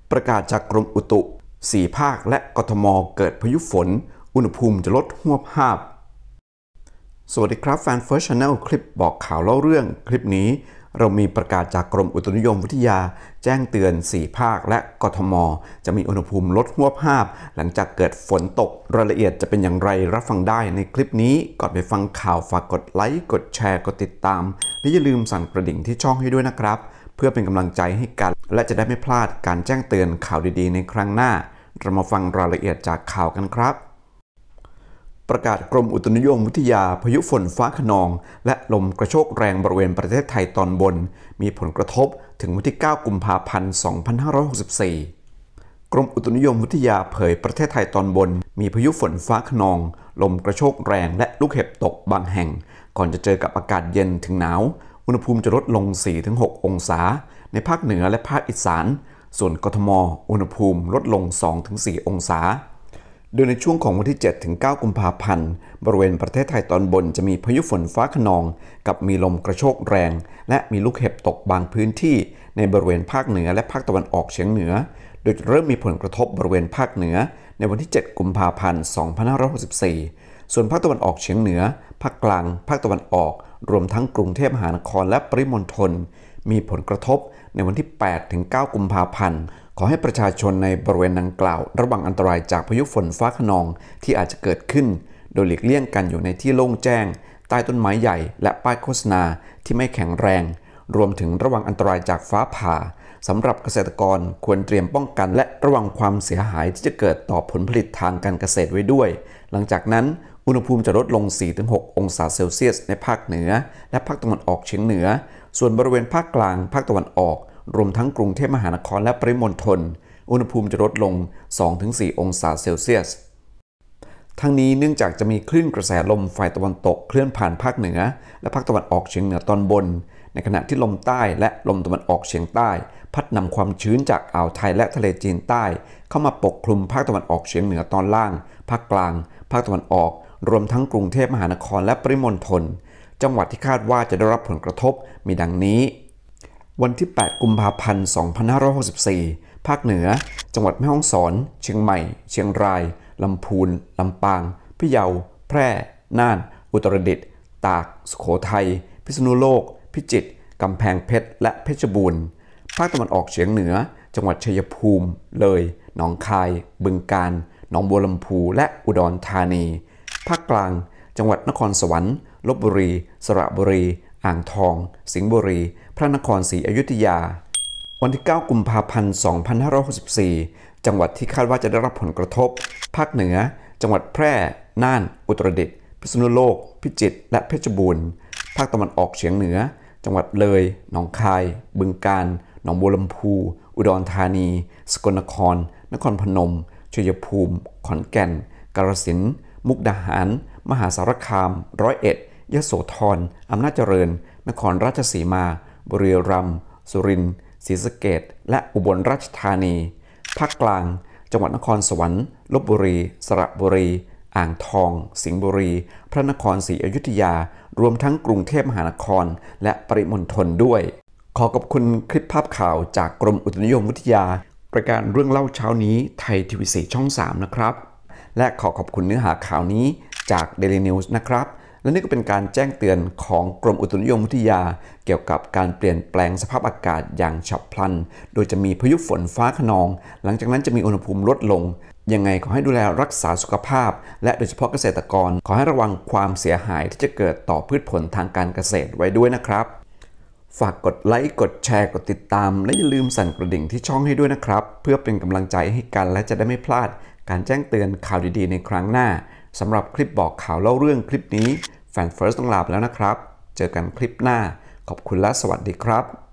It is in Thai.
ประกาศจากกรมอุตุ4 ภาคและกทมเกิดพายุฝนอุณหภูมิจะลดฮวบฮาบสวัสดีครับแฟนเฟิร์สชาแนลคลิปบอกข่าวเล่าเรื่องคลิปนี้เรามีประกาศจากกรมอุตุนิยมวิทยาแจ้งเตือน4 ภาคและกทมจะมีอุณหภูมิลดฮวบฮาบหลังจากเกิดฝนตกรายละเอียดจะเป็นอย่างไรรับฟังได้ในคลิปนี้ก่อนไปฟังข่าวฝากกดไลค์กดแชร์กดติดตามและอย่าลืมสั่นกระดิ่งที่ช่องให้ด้วยนะครับเพื่อเป็นกำลังใจให้กันและจะได้ไม่พลาดการแจ้งเตือนข่าวดีๆในครั้งหน้าเรามาฟังรายละเอียดจากข่าวกันครับประกาศกรมอุตุนิยมวิทยาพายุฝนฟ้าคะนองและลมกระโชกแรงบริเวณประเทศไทยตอนบนมีผลกระทบถึงวันที่ 9 กุมภาพันธ์ 2564 กรมอุตุนิยมวิทยาเผยประเทศไทยตอนบนมีพายุฝนฟ้าคะนองลมกระโชกแรงและลูกเห็บตกบางแห่งก่อนจะเจอกับอากาศเย็นถึงหนาวอุณหภูมิจะลดลง 4-6 องศาในภาคเหนือและภาคอีสานส่วนกทมอุณหภูมิลดลง 2-4 องศาโดยในช่วงของวันที่ 7-9 กุมภาพันธ์บริเวณประเทศไทยตอนบนจะมีพายุฝนฟ้าคะนองกับมีลมกระโชกแรงและมีลูกเห็บตกบางพื้นที่ในบริเวณภาคเหนือและภาคตะวันออกเฉียงเหนือโดยจะเริ่มมีผลกระทบบริเวณภาคเหนือในวันที่ 7 กุมภาพันธ์ 2564 ส่วนภาคตะวันออกเฉียงเหนือภาคกลางภาคตะวันออกรวมทั้งกรุงเทพมหานครและปริมณฑลมีผลกระทบในวันที่ 8-9 กุมภาพันธ์ขอให้ประชาชนในบริเวณดังกล่าวระวังอันตรายจากพายุฝนฟ้าคะนองที่อาจจะเกิดขึ้นโดยหลีกเลี่ยงกันอยู่ในที่โล่งแจ้งใต้ต้นไม้ใหญ่และป้ายโฆษณาที่ไม่แข็งแรงรวมถึงระวังอันตรายจากฟ้าผ่าสำหรับเกษตรกรควรเตรียมป้องกันและระวังความเสียหายที่จะเกิดต่อผลผลิตทางการเกษตรไว้ด้วยหลังจากนั้นอุณหภูมิจะลดลง 4-6 องศาเซลเซียสในภาคเหนือและภาคตะวันออกเฉียงเหนือส่วนบริเวณภาคกลางภาคตะวันออกรวมทั้งกรุงเทพมหานครและปริมณฑลอุณหภูมิจะลดลง 2-4 องศาเซลเซียสทั้งนี้เนื่องจากจะมีคลื่นกระแสลมฝ่ายตะวันตกเคลื่อนผ่านภาคเหนือและภาคตะวันออกเฉียงเหนือตอนบนในขณะที่ลมใต้และลมตะวันออกเฉียงใต้พัดนำความชื้นจากอ่าวไทยและทะเลจีนใต้เข้ามาปกคลุมภาคตะวันออกเฉียงเหนือตอนล่างภาคกลางภาคตะวันออกรวมทั้งกรุงเทพมหานครและปริมณฑลจังหวัดที่คาดว่าจะได้รับผลกระทบมีดังนี้วันที่ 8 กุมภาพันธ์ 2564 ภาคเหนือจังหวัดแม่ฮ่องสอนเชียงใหม่เชียงรายลำพูนลำปางพะเยาแพร่น่านอุตรดิตถ์ตากสุโขทัยพิษณุโลกพิจิตรกำแพงเพชรและเพชรบูรณ์ภาคตะวันออกเฉียงเหนือจังหวัดชัยภูมิเลยหนองคายบึงกาฬหนองบัวลำพูและอุดรธานีภาคกลางจังหวัดนครสวรรค์ลพบุรีสระบุรีอ่างทองสิงห์บุรีพระนครศรีอยุธยาวันที่ 9 กุมภาพันธ์ 2564 จังหวัดที่คาดว่าจะได้รับผลกระทบภาคเหนือจังหวัดแพร่น่านอุตรดิตถ์พิษณุโลกพิจิตรและเพชรบูรณ์ภาคตะวันออกเฉียงเหนือจังหวัดเลยหนองคายบึงกาฬหนองบัวลำพูอุดรธานีสกลนครนครพนมชัยภูมิขอนแก่นกาฬสินธุ์มุกดาหารมหาสารคามร้อยเอ็ดยโสธรอำนาจเจริญนครราชสีมาบุรีรัมย์สุรินทร์ศรีสะเกษและอุบลราชธานีภาคกลางจังหวัดนครสวรรค์ลพบุรีสระบุรีอ่างทองสิงห์บุรีพระนครศรีอยุธยารวมทั้งกรุงเทพมหานครและปริมณฑลด้วยขอขอบคุณคลิปภาพข่าวจากกรมอุตุนิยมวิทยารายการเรื่องเล่าเช้านี้ไทยทีวี4ช่อง 3นะครับและขอขอบคุณเนื้อหาข่าวนี้จาก Daily News นะครับและนี่ก็เป็นการแจ้งเตือนของกรมอุตุนิยมวิทยาเกี่ยวกับการเปลี่ยนแปลงสภาพอากาศอย่างฉับพลันโดยจะมีพายุฝนฟ้าคะนองหลังจากนั้นจะมีอุณหภูมิลดลงยังไงขอให้ดูแลรักษาสุขภาพและโดยเฉพาะเกษตรกรขอให้ระวังความเสียหายที่จะเกิดต่อพืชผลทางการเกษตรไว้ด้วยนะครับฝากกดไลค์กดแชร์กดติดตามและอย่าลืมสั่นกระดิ่งที่ช่องให้ด้วยนะครับเพื่อเป็นกำลังใจให้กันและจะได้ไม่พลาดการแจ้งเตือนข่าวดีๆในครั้งหน้าสำหรับคลิปบอกข่าวเล่าเรื่องคลิปนี้แฟนเฟิร์สต้องลาไปแล้วนะครับเจอกันคลิปหน้าขอบคุณและสวัสดีครับ